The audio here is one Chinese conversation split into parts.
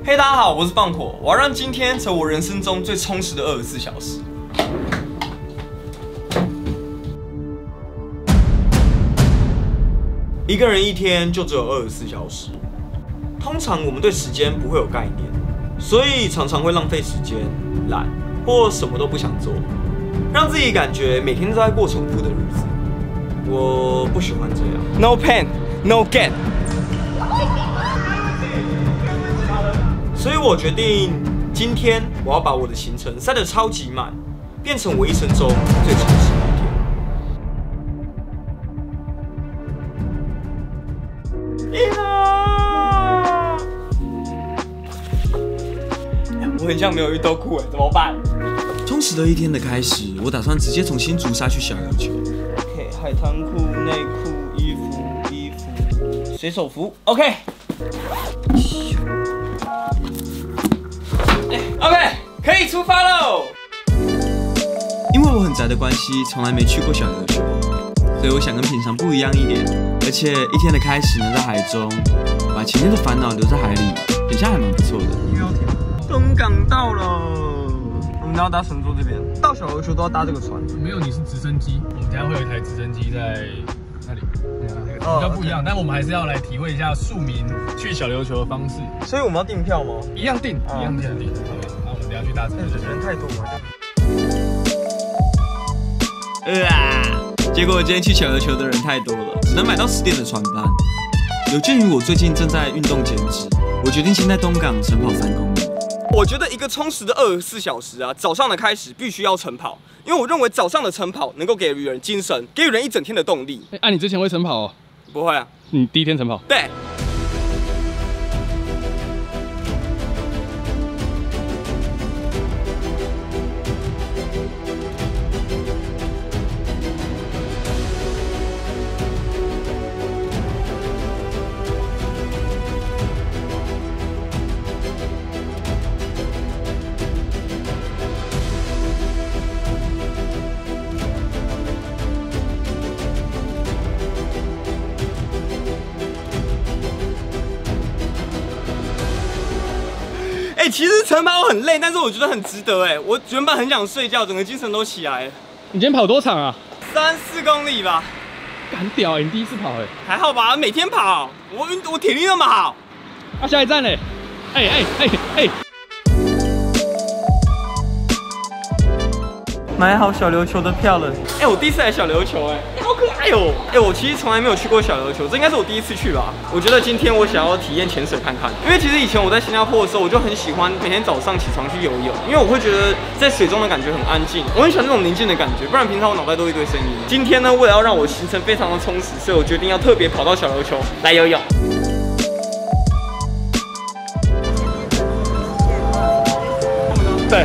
嘿，大家好，我是放火，我要让今天成为我人生中最充实的24小时。一个人一天就只有24小时，通常我们对时间不会有概念，所以常常会浪费时间、懒或什么都不想做，让自己感觉每天都在过重复的日子。我不喜欢这样。No pain, no gain。所以我决定，今天我要把我的行程塞得超级满，变成我一生中最充实的一天。我很像没有运动裤怎么办？ 充实的一天的开始，我打算直接从新竹杀去小琉球。 OK， 海滩裤、内裤、衣服、水手服。OK。OK， 可以出发喽！ 因为我很宅的关系，从来没去过小琉球，所以我想跟平常不一样一点。而且一天的开始呢，在海中，把前天的烦恼留在海里，等下还蛮不错的。 东港到了，我们要搭神舟这边，到小琉球都要搭这个船。 没有，你是直升机，我们等下会有一台直升机在那里。比较不一样，但我们还是要来体会一下庶民去小琉球的方式。 所以我们要订票吗？ 一样订，一样订。好吧，那我们等下去搭车。 人太多了。 结果今天去小琉球的人太多了，只能买到10点的船班。有鉴于我最近正在运动减脂，我决定先在东港晨跑3公里。 我觉得一个充实的24小时啊，早上的开始必须要晨跑，因为我认为早上的晨跑能够给予人精神，给予人一整天的动力。 你之前会晨跑哦？ 不会啊。 你第一天晨跑？ 对。其实晨跑很累，但是我觉得很值得我原本很想睡觉，整个精神都起来了。 你今天跑多长啊 ？3、4公里吧。 很屌你第一次跑还好吧，每天跑，我体力那么好。 下一站嘞？ 买好小琉球的票了。我第一次来小琉球好可爱哦。我其实从来没有去过小琉球，这应该是我第一次去吧。我觉得今天我想要体验潜水看看，因为其实以前我在新加坡的时候，我就很喜欢每天早上起床去游泳，因为我会觉得在水中的感觉很安静，我很喜欢那种宁静的感觉，不然平常我脑袋都一堆声音。今天呢，为了要让我行程非常的充实，所以我决定要特别跑到小琉球来游泳。对。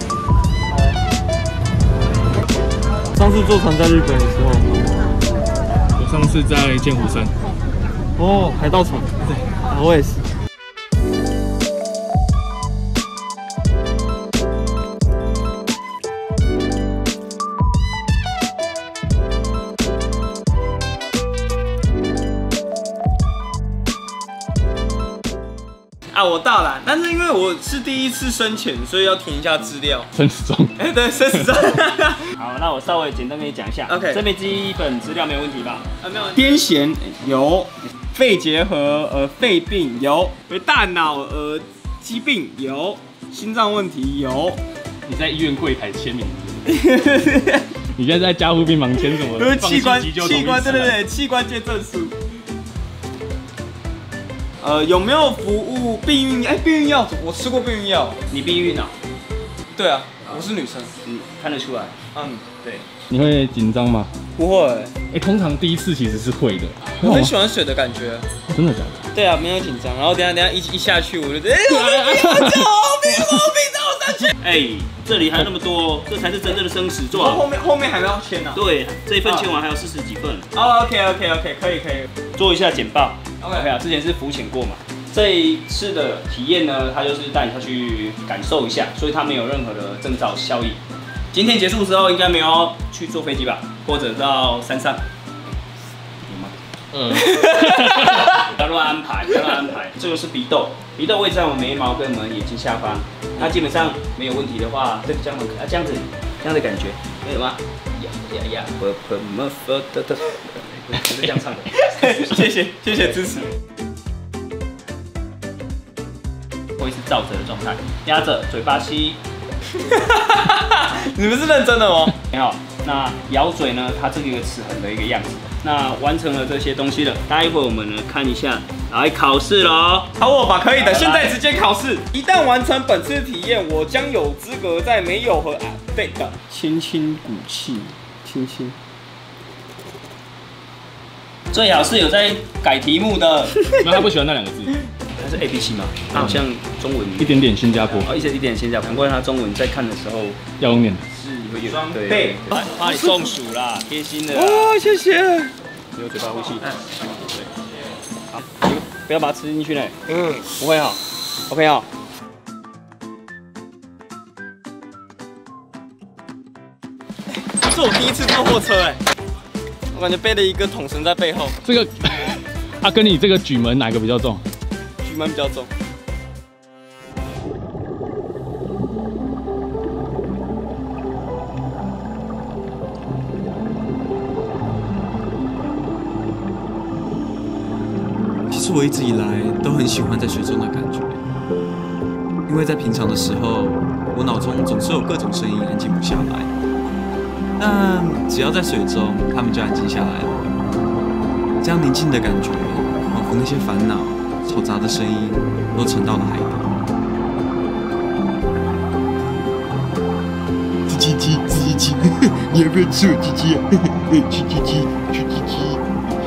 上次坐船在日本的时候， 我上次在剑湖山。 海盗船。对，我也是。我到了，但是因为我是第一次深潜，所以要填一下资料。 生死状。 对，生死状。 好，那我稍微简单跟你讲一下。 OK， 这边基本资料没有问题吧？ 没有问题。癫痫有，肺结核肺病有，大脑疾病有，心脏问题有。 你在医院柜台签名。你现在在加护病房签什么？ 器官，对，器官捐证书。有没有服务避孕？避孕药我吃过避孕药。 你避孕啊？ 对啊，我是女生。 看得出来。对。 你会紧张吗？ 不会。 通常第一次其实是会的。 我很喜欢水的感觉。 真的假的？ 对啊，没有紧张。然后等下一下去，我就觉得我救命！我上去。 这里还有那么多，这才是真正的生死状。 后面还要签啊？ 对，这一份签完还有40几份。 OK， 可以。 做一下简报。 OK 啊，之前是浮潜过嘛，这一次的体验呢，它就是带你下去感受一下，所以它没有任何的证照效益。今天结束之后，应该没有去坐飞机吧，或者到山上。有吗？ 不要乱安排，不要乱安排。这个是鼻窦，鼻窦位置在我们眉毛跟我们眼睛下方。那基本上没有问题的话，这样这样子的感觉，可以吗？呀，不是这样唱的。 谢谢支持。 会是罩着的状态，压着，嘴巴吸。 你们是认真的吗？ 很好。那咬嘴呢？它这个齿痕的一个样子。那完成了这些东西了，待会我们呢看一下，来考试喽。 考我吧，可以的，现在直接考试。一旦完成本次体验，我将有资格在没有和对的轻轻鼓气，轻轻。 最好是有在改题目的， 那他不喜欢那2个字。 它是 A B C 嘛，好像中文一点点新加坡， 一点新加坡，难怪他中文在看的时候要用念的。 是会有对，怕你中暑啦，贴心的。 哦，谢谢。 有嘴巴呼吸。对，好，不要把它吃进去呢。不会哈。OK 哈。 这是我第一次坐货车我感觉背了一个桶绳在背后。 这个，跟你这个举门哪个比较重？ 举门比较重。 其实我一直以来都很喜欢在水中的感觉，因为在平常的时候，我脑中总是有各种声音安静不下来，但只要在水中，它们就安静下来了。这样宁静的感觉，仿佛那些烦恼、嘈杂的声音都沉到了海底。鸡鸡，你要不要吃我鸡鸡啊？吃鸡鸡，吃鸡鸡。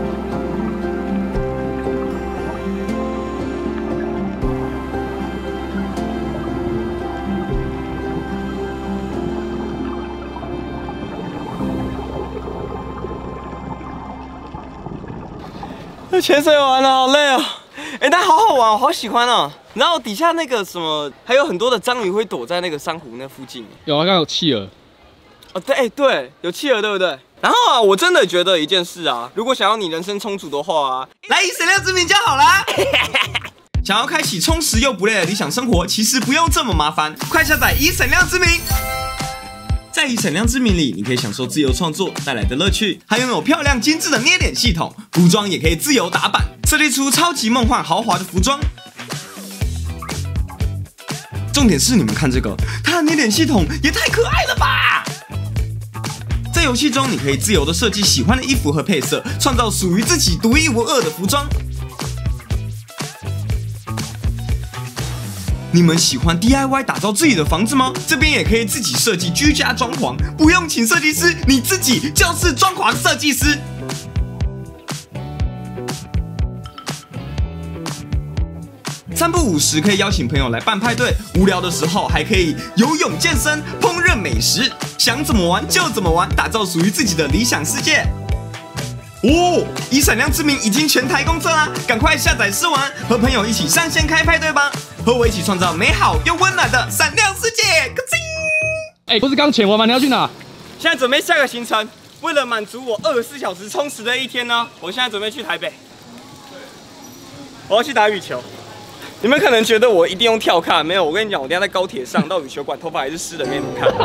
潜水完了，好累哦。但好好玩，我好喜欢哦。然后底下那个什么，还有很多的章鱼会躲在那个珊瑚那附近。 有啊，刚有企鹅。 哦，对，有企鹅，对不对？然后啊，我真的觉得一件事啊，如果想要你人生充足的话啊，来以闪亮之名就好啦。想要开启充实又不累的理想生活，其实不用这么麻烦，快下载以闪亮之名。在以闪亮之名里，你可以享受自由创作带来的乐趣，还拥有漂亮精致的捏脸系统，服装也可以自由打版，设计出超级梦幻豪华的服装。重点是你们看这个，它的捏脸系统也太可爱了吧！在游戏中，你可以自由的设计喜欢的衣服和配色，创造属于自己独一无二的服装。你们喜欢 DIY 打造自己的房子吗？这边也可以自己设计居家装潢，不用请设计师，你自己就是装潢设计师。3不5时可以邀请朋友来办派对，无聊的时候还可以游泳、健身、烹饪美食，想怎么玩就怎么玩，打造属于自己的理想世界。哦，以闪亮之名已经全台公测啦，赶快下载试玩，和朋友一起上线开派对吧！和我一起创造美好又温暖的闪亮世界！咯不是刚潜完吗？你要去哪？ 现在准备下个行程，为了满足我24小时充实的一天呢，我现在准备去台北，我要去打羽球。你们可能觉得我一定用跳看，没有，我跟你讲，我等一下在高铁上到羽球馆，头发还是湿的给你们看。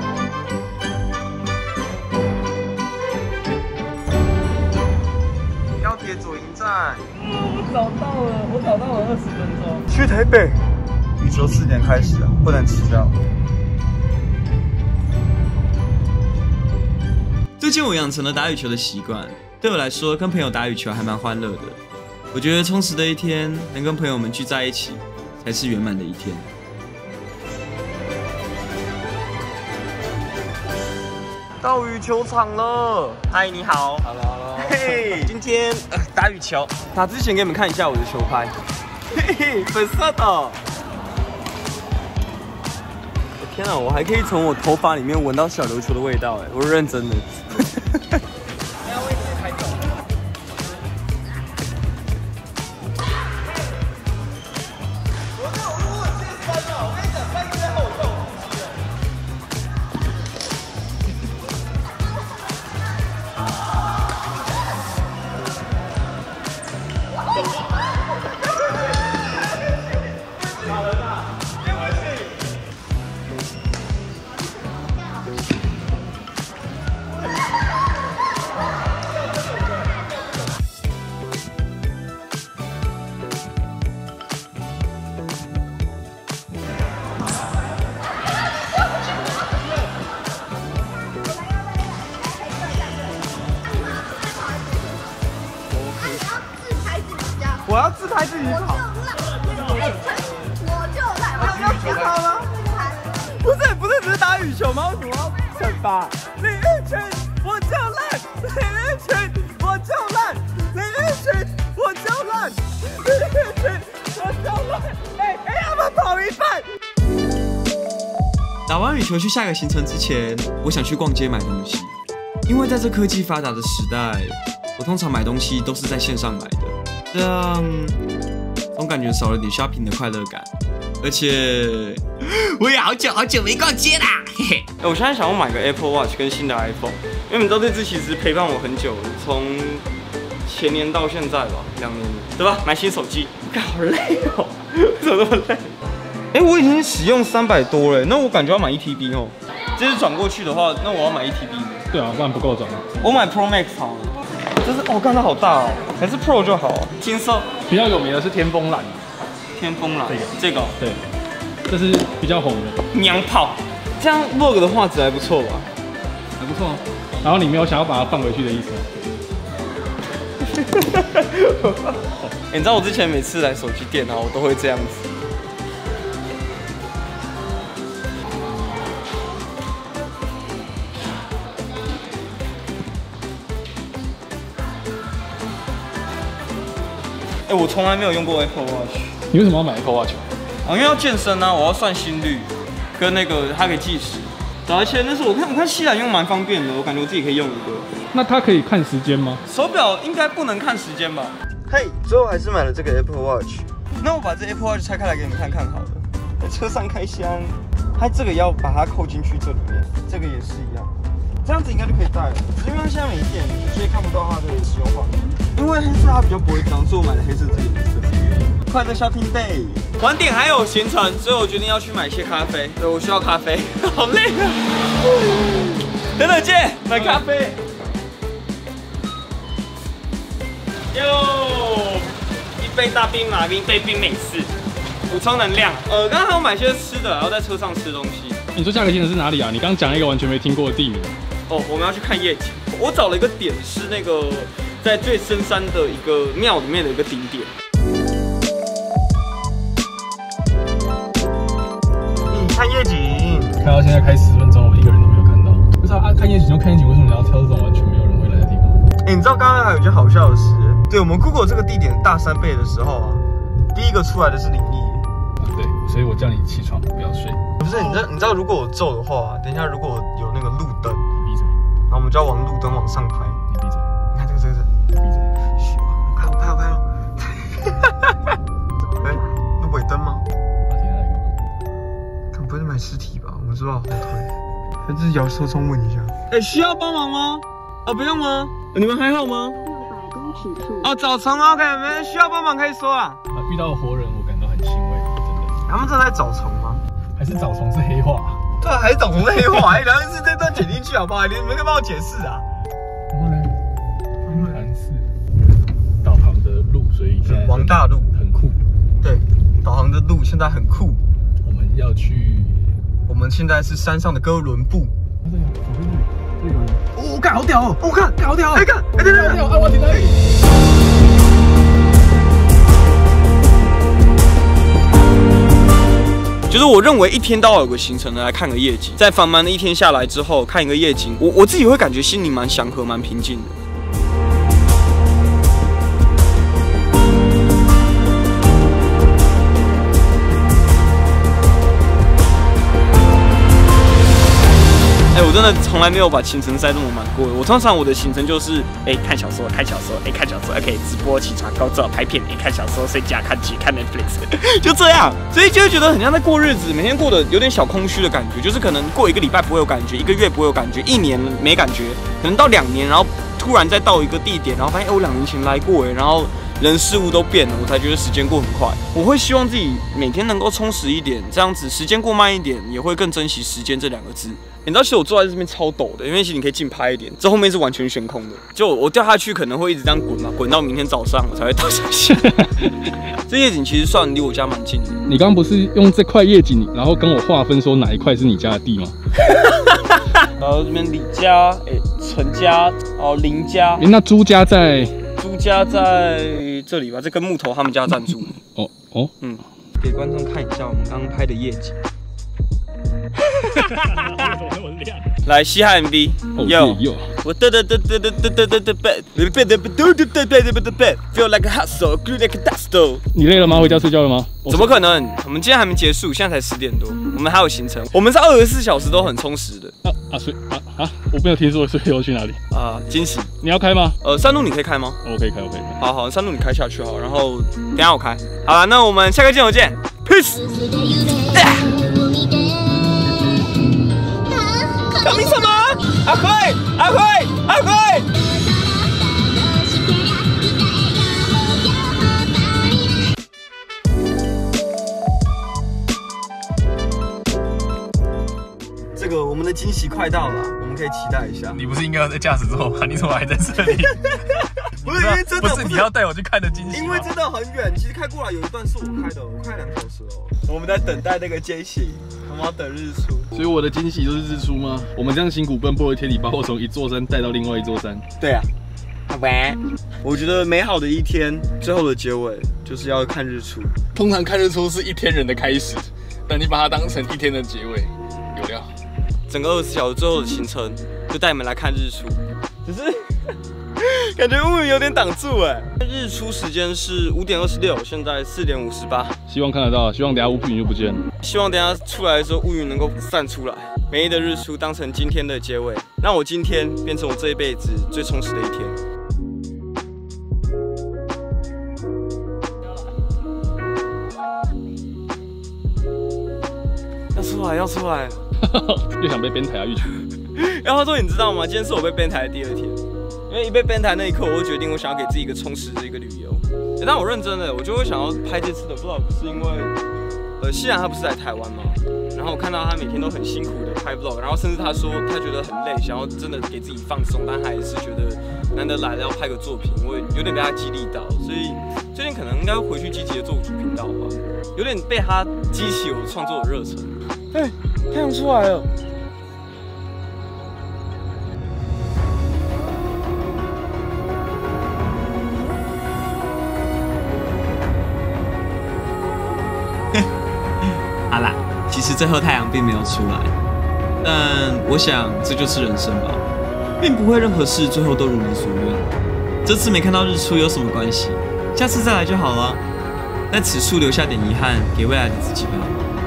高铁左营站。我找到了20分钟。去台北。羽球4点开始啊，不能迟到。 最近我养成了打羽球的习惯，对我来说，跟朋友打羽球还蛮欢乐的。我觉得充实的一天，能跟朋友们聚在一起，才是圆满的一天。 到羽球场了，嗨，你好 ，Hello， 嘿，今天打羽球，打之前给你们看一下我的球拍，嘿嘿，粉色的。天啊，我还可以从我头发里面闻到小琉球的味道，我是认真的。 要自拍自己跑。 我就烂， 要自拍吗？不是只是打羽球吗？为什么要惩罚？李玉群，我就烂！李玉群，我就烂！李玉群，我就烂！李玉群，我就烂！哎，他们跑一半。 打完羽球去下个行程之前，我想去逛街买东西，因为在这科技发达的时代，我通常买东西都是在线上买的，这样总感觉少了点 shopping 的快乐感。而且我也好久没逛街啦，嘿嘿。 我现在想要买个 Apple Watch 跟新的 iPhone， 因为你知道这支其实陪伴我很久了，从前年到现在吧，2年了，对吧？买新手机，看好累哦，为什么那么累？我已经使用300多了，那我感觉要买1TB 哦。这是转过去的话，那我要买1TB。 对啊，不然不够转。 我买 Pro Max 好了。这是看它好大哦，还是 Pro 就好。金色比较有名的是天风蓝。 天风蓝，这个对，这是比较红的娘炮，这样 Vlog 的画质还不错吧？ 还不错。然后你没有想要把它放回去的意思吗？ 你知道我之前每次来手机店啊，我都会这样子。我从来没有用过 Apple Watch。 你为什么要买 Apple Watch？ 因为要健身啊，我要算心率，跟那个它可以计时。而且那是我看西兰用蛮方便的，我感觉我自己可以用一个。 那它可以看时间吗？ 手表应该不能看时间吧？嘿，最后还是买了这个 Apple Watch。那我把这 Apple Watch 拆开来给你们看看好了。在车上开箱，它这个要把它扣进去这里面，这个也是一样，这样子应该就可以戴了。只是因为它现在没电，所以看不到它的使用画面。因为黑色它比较不会脏，所以我买了黑色这个颜色。快乐 Shopping Day， 晚点还有行程，所以我决定要去买一些咖啡。对，我需要咖啡，好累啊！等等见，买咖啡。哟，一杯大冰马冰，一杯冰美式，补充能量。刚刚还有买些吃的，然后在车上吃东西。 你说下个行程是哪里啊？你刚讲一个完全没听过的地名。 哦，我们要去看夜景。我找了一个点是那个在最深山的一个庙里面的一个顶点。看夜景， 看到现在开10分钟，我一个人都没有看到。不知道看夜景就看夜景，为什么你要挑这种完全没有人会来的地方？ 你知道刚刚还有一件好笑的事，对我们 Google 这个地点大3倍的时候啊，第一个出来的是林毅。 对，所以我叫你起床，不要睡。 不是，你知道如果我皱的话，等一下如果有那个路灯， 你闭嘴。 然后我们就要往路灯往上拍。 你闭嘴。 你看这个， 你闭嘴。 嘘，我拍了。哎，那尾灯吗？不是买尸体吧？我知道好推，还是摇车窗问一下。需要帮忙吗？不用吗？你们还好吗？600公尺处。找虫 OK， 没人需要帮忙可以说啊。 遇到活人，我感到很欣慰，真的。 他们正在找虫吗？ 还是找虫是黑话？ 对啊，还是找虫是黑话？然后是这段剪进去好不好？你们可以帮我解释啊。 然后呢？丰潭寺导航的路，所以现在王大路很酷。 对，导航的路现在很酷。 要去， 我们现在是山上的哥伦布。 哦，看好屌哦！哦，看好屌！ 看，对， 我停哪里？ 就是我认为一天都要有个行程来看个夜景，在繁忙的一天下来之后，看一个夜景，我自己会感觉心里蛮祥和、蛮平静的。我真的从来没有把行程塞这么满过。我通常我的行程就是看小说，看小说，OK 直播，起床工作拍片，看小说，睡觉，看剧，看 Netflix， 就这样。所以就会觉得很像在过日子，每天过得有点小空虚的感觉，就是可能过1个礼拜不会有感觉，1个月不会有感觉，1年没感觉，可能到2年，然后突然再到一个地点，然后发现我2年前来过然后人事物都变了，我才觉得时间过很快。我会希望自己每天能够充实一点，这样子时间过慢一点，也会更珍惜时间这2个字。你知道，其实我坐在这边超陡的，因为其实你可以近拍一点，这后面是完全悬空的。就我掉下去可能会一直这样滚嘛，滚到明天早上我才会倒下去。这夜景其实算离我家蛮近的。 你刚刚不是用这块夜景，然后跟我划分说哪一块是你家的地吗？ 然后这边李家、陈家、林家。 那朱家在？ 租家在这里吧，这根木头他们家赞助的。 哦， 给观众看一下我们刚刚拍的夜景。来嘻哈 MV， yo， 我feel like a hustle, glue like a dust。 你累了吗？回家睡觉了吗？ 怎么可能？我们今天还没结束，现在才10点多，我们还有行程。我们是24小时都很充实的。 我没有听说，所以要去哪里？ 惊喜。 你要开吗？ 山路你可以开吗？ 我可以开。 好，山路你开下去好，然后等一下我开。好了，那我们下个镜头见 ，peace。搞明什么？阿辉！这个我们的惊喜快到了，我们可以期待一下。 你不是应该要在驾驶座吗？你怎么还在这里？ 不是因为真的， 不是你要带我去看的惊喜。 因为真的很远，其实开过来有一段是我开的，我开2小时哦。我们在等待那个惊喜，我们要等日出。 所以我的惊喜就是日出吗？我们这样辛苦奔波一天，你把我从一座山带到另外一座山。 对啊。我觉得美好的一天，最后的结尾就是要看日出。 通常看日出是一天人的开始，但你把它当成一天的结尾，有料。 整个24小时最后的行程，就带你们来看日出。只是感觉乌云有点挡住哎。日出时间是5点26，现在4点58。希望看得到，希望等下乌云就不见了。 希望等下出来的时候乌云能够散出来。美丽的日出当成今天的结尾，让我今天变成我这一辈子最充实的一天。要出来！ 又想被编台啊，玉群。 然后说你知道吗？今天是我被编台的第2天，因为一被编台那一刻，我就决定我想要给自己一个充实的一个旅游。但我认真的，我就会想要拍这次的 vlog， 是因为西然他不是来台湾吗？然后我看到他每天都很辛苦的拍 vlog， 然后甚至他说他觉得很累，想要真的给自己放松，但他还是觉得难得来了要拍个作品，我有点被他激励到，所以最近可能应该会回去积极的做主频道吧，有点被他激起我创作的热忱。太阳出来了。 好啦，其实最后太阳并没有出来，但我想这就是人生吧，并不会任何事最后都如你所愿。这次没看到日出有什么关系？下次再来就好了。在此处留下点遗憾给未来的自己吧。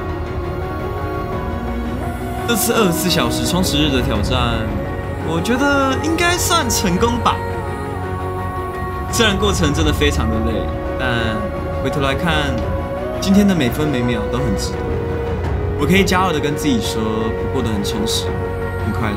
这次24小时充实日的挑战，我觉得应该算成功吧。虽然过程真的非常的累，但回头来看，今天的每分每秒都很值得。我可以骄傲的跟自己说，我过得很充实，很快乐。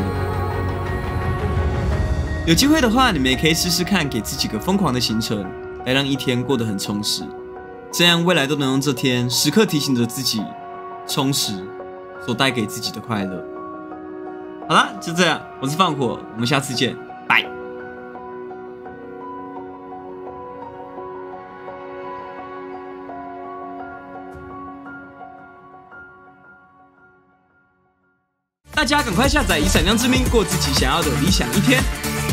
有机会的话，你们也可以试试看，给自己个疯狂的行程，来让一天过得很充实。这样未来都能用这天时刻提醒着自己，充实所带给自己的快乐。好啦，就这样，我是放火，我们下次见，拜。大家赶快下载《以闪亮之名》，过自己想要的理想一天。